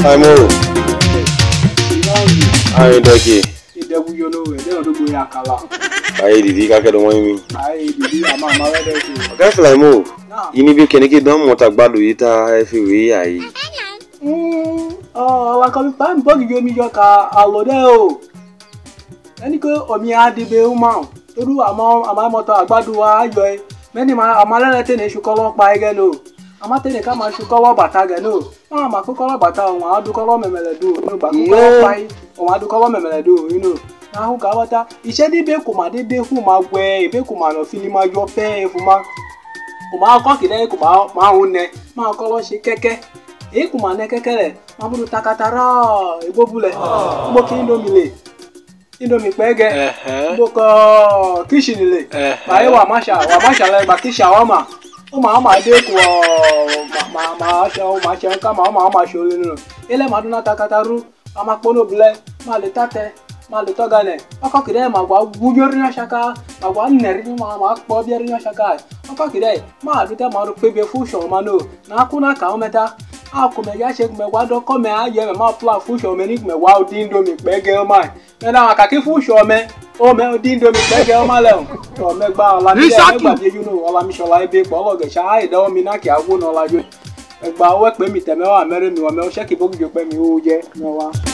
I'm all. I'm Ducky. You know, they don't do Yakala. I did you get me? I did a mamma. Okay, fly more. You need to get done what a bad with every way. Oh, I come time bug you me your car, Alodeo. Any go or me at the Bill Mount. To do a mom, a motor, a badua, joy. Many my Malatin should call up by Gano. I'm not telling come I should call up Batagano. Mamma, could call up Batal, I do call on Meladu, no, but I do call on Meladu, you know. Now, Gavata, he said the Becuma, the Becuma way, Becuma, or Filima, your pay for my cocky, then come out my own neck, my color she keke. Ekuma nekekele, mabudu takatara, ebobule, mboki indomie pege, mboko kishinile, bae wa masha le bakisha wama, uma de kwa masha kama uma shole no. Ele maduna takataru, amakpono bule, male tate, male togane. Akokide magwa gujori na shaka, magwa neri ma akpo biari na shaka. Akokide ma duta maru pebe fusho mano, na akuna ka ometa. Aku me ya shake me wado come aye me ma pla fusho me ni me wa odindo mi pege ma me na ka ki fusho me o me odindo mi pege ma le to me gba ola mi le gba bi you know ola mi shola ebe po lo ge sha ai da mi na ki awu no la jo e gba we pe mi teme wa mere mi wa me o shake bogu jo pe mi o je me wa